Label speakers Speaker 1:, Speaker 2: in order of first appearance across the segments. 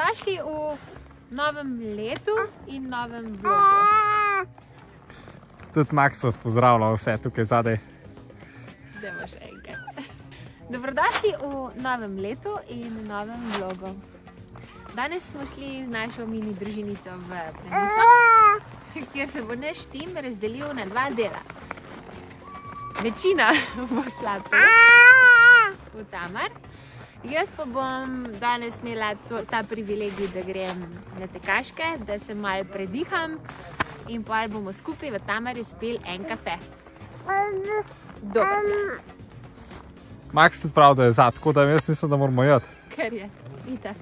Speaker 1: Dobrodošli v novem letu in novem vlogu.
Speaker 2: Tudi Max vas pozdravlja vse tukaj zadaj.
Speaker 1: Dajmo še enkrat. Dobrodošli v novem letu in novem vlogu. Danes smo šli z našo mini družinico v Planico, kjer se bo naš tim razdelil na dva dela. Večina bo šla v Tamar. Jaz pa bom danes imela ta privilegij, da grem na tekaške, da se malo prediham in pa bomo skupaj v Tamarju spili en kafe. Dober dan.
Speaker 2: Max tudi pravi, da je zad, tako da jaz mislim, da moramo jeti.
Speaker 1: Kar je, itak.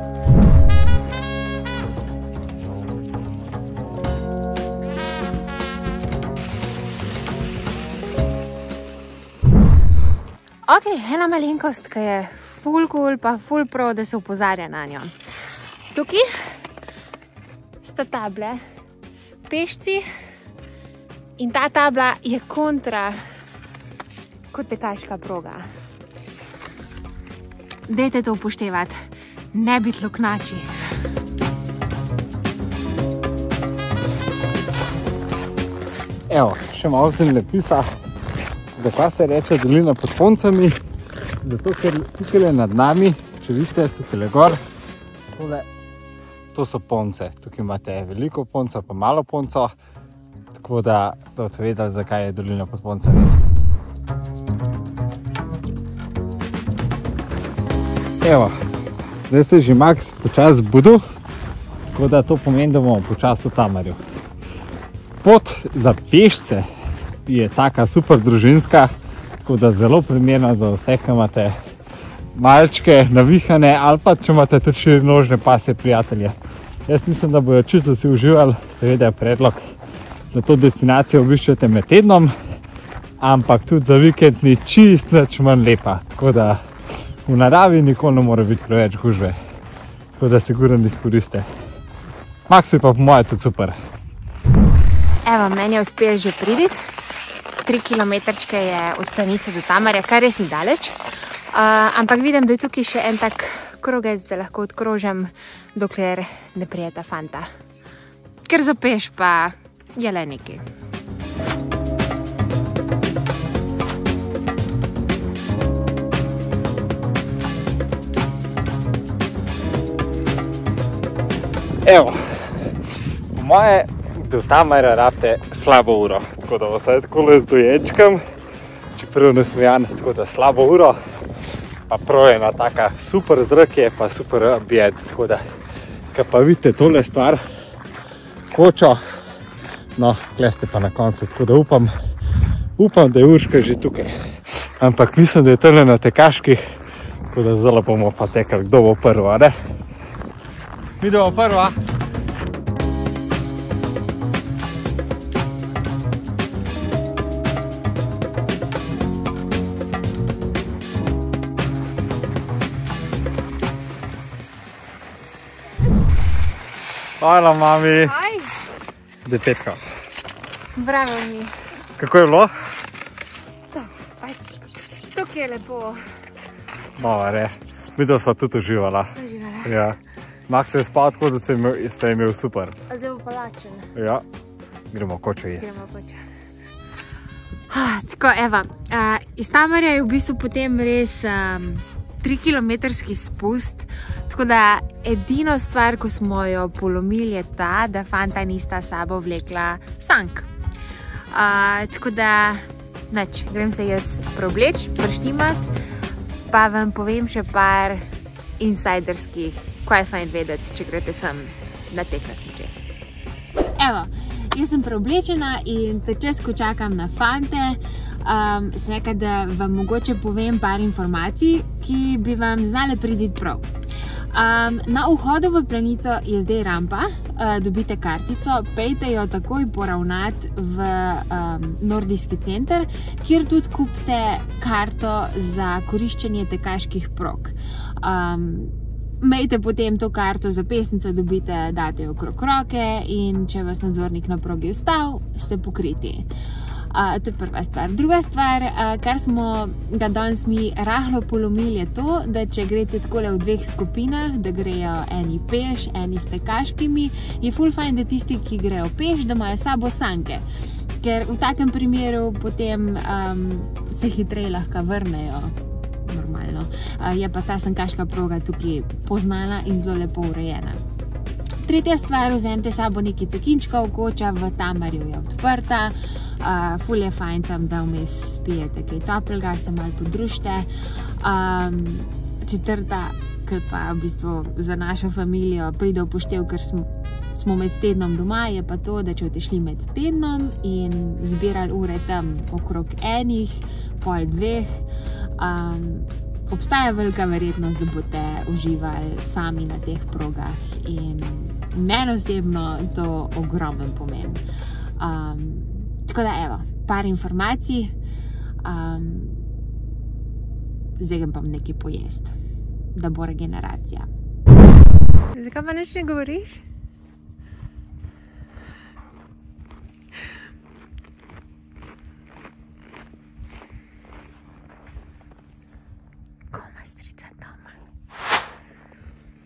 Speaker 1: Ok, ena malenkost, ki je ful cool, pa ful pro, da se opozarja na njo. Tukaj sta table, pešci, in ta tabla je kontra kot tekaška proga. Dajte to upoštevati, ne biti luknači.
Speaker 2: Evo, še malo zemljepisa. Zakaj se reče dolina pod Poncami? Zato, ker tukaj nad nami, če vidite, tukaj gor, to so Ponce. Tukaj imate veliko Ponca, pa malo Ponco, tako da boste vedeli, zakaj je dolina pod Poncami. Evo, zdaj se je že Max počas budil, tako da to pomeni, da bomo počas v Tamarju. Pot za pešce je taka super družinska, tako da zelo primerna za vse, ki imate malčke navihane ali pa če imate tudi širinožne pasje prijatelje. Jaz mislim, da bojo čisto vsi uživali, seveda je predlog, da to destinacijo obiščete med tednom, ampak tudi za vikend ni čist nič manj lepa, tako da v naravi nikoli ne more biti preveč gužve, tako da sigurno izkoriste. Max je pa po moje tudi super.
Speaker 1: Evo, meni je uspel že priditi. 3 kilometrčke je od Planice do Tamarja, kar res ni daleč. Ampak vidim, da je tukaj še en tak krogec, da lahko odkrožem, dokler ne prijeta fanta. Ker za peš pa je le nekaj.
Speaker 2: Evo, po moje do Tamarja rabite slabo uro, tako da boste takole z dojenčkom, čeprav nasmejan, tako da slabo uro, pa prav ena taka super zrake, pa super objed, tako da, kaj pa vidite tole stvar, kočo, no, tle ste pa na koncu, tako da upam, da je Urška že tukaj, ampak mislim, da je tole na tekaških, tako da zelo bomo pa tekali, kdo bo prva, ne? Mi bomo prva. Hvala, mami.
Speaker 1: Aj.
Speaker 2: Detetka.
Speaker 1: Bravo mi.
Speaker 2: Kako je bilo?
Speaker 1: To, pač, tukaj je lepo.
Speaker 2: More, videl sva tudi uživala. Ja. Max je spal tako, da se je imel super.
Speaker 1: A zdaj bo pa lačen.
Speaker 2: Ja, gremo kočo jesti.
Speaker 1: Gremo kočo. Tako, Eva, iz Tamarja je v bistvu potem res 3-kilometrski spust, tako da edino stvar, ko smo jo polomili, je ta, da fanta nista sabo vlekla sank. Tako da, nič, grem se jaz preobleč, prštimat, pa vam povem še par insiderskih, kaj je fajn vedeti, če greste sem na tek na smučeh. Evo, jaz sem preoblečena in čas, ko čakam na fante, sem rekla, da vam mogoče povem par informacij, ki bi vam znale priti prav. Na vhodu v Planico je zdaj rampa, dobite kartico, pejte jo takoj poravnati v nordijski center, kjer tudi kupite karto za koriščenje tekaških prog. Imejte potem to karto za pesnico, dobite, date jo okrog roke in če vas nadzornik na progi ustav, ste pokriti. To je prva stvar. Druga stvar, kar smo ga danes mi rahlo polomili, je to, da če greste takole v dveh skupinah, da grejo eni peš, eni s tekaškimi, je ful fajn, da tisti, ki grejo peš, da imajo s sabo sanke. Ker v takem primeru potem se hitreje lahko vrnejo normalno. Je pa ta sankaška proga tukaj poznana in zelo lepo urejena. Tretja stvar, vzemite s sabo nekaj cekinčkov, koča v Tamarju je odprta, ful je fajn tam, da vmes spijete kaj toplega, se malo podružite. Četrta, ki pa v bistvu za našo familijo pride v poštev, ker smo med tednom doma, je pa to, da če boste šli med tednom in zbirali ure tam okrog enih, pol dveh, obstaja velika verjetnost, da boste uživali sami na teh progah in meni osebno to ogromen pomen. Tako da evo, par informacij, zdaj grem pa nekaj pojest, da bo regeneracija.
Speaker 3: Zakaj pa nič ne govoriš?